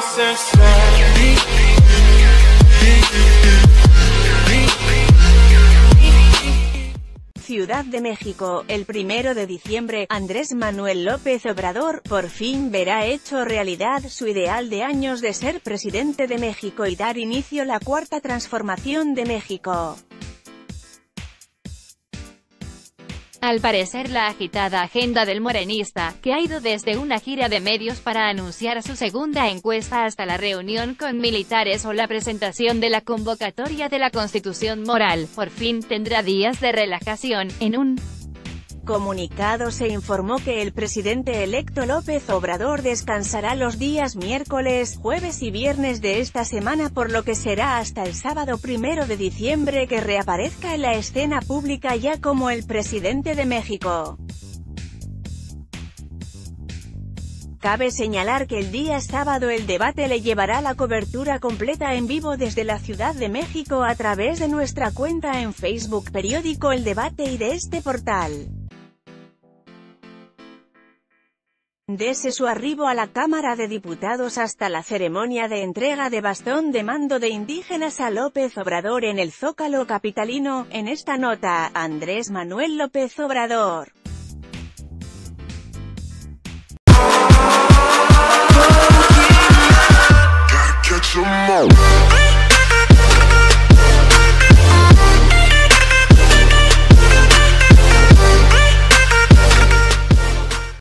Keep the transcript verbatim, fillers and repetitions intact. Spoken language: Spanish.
Ciudad de México, el primero de diciembre, Andrés Manuel López Obrador, por fin verá hecho realidad su ideal de años de ser presidente de México y dar inicio a la cuarta transformación de México. Al parecer la agitada agenda del morenista, que ha ido desde una gira de medios para anunciar su segunda encuesta hasta la reunión con militares o la presentación de la convocatoria de la Constitución Moral, por fin tendrá días de relajación. En un comunicado se informó que el presidente electo López Obrador descansará los días miércoles, jueves y viernes de esta semana, por lo que será hasta el sábado primero de diciembre que reaparezca en la escena pública ya como el presidente de México. Cabe señalar que el día sábado el debate le llevará la cobertura completa en vivo desde la Ciudad de México a través de nuestra cuenta en Facebook Periódico El Debate y de este portal. Desde su arribo a la Cámara de Diputados hasta la ceremonia de entrega de bastón de mando de indígenas a López Obrador en el Zócalo capitalino, en esta nota, Andrés Manuel López Obrador.